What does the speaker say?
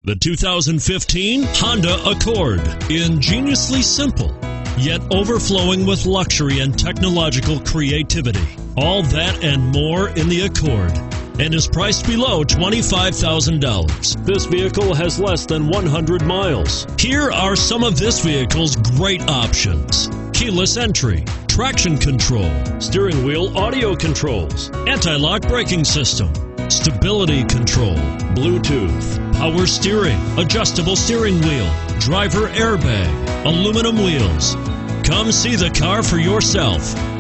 The 2015 Honda Accord. Ingeniously simple, yet overflowing with luxury and technological creativity. All that and more in the Accord, and is priced below $25,000. This vehicle has less than 100 miles. Here are some of this vehicle's great options: keyless entry, traction control, steering wheel audio controls, anti-lock braking system, stability control, Bluetooth, power steering, adjustable steering wheel, driver airbag, aluminum wheels. Come see the car for yourself.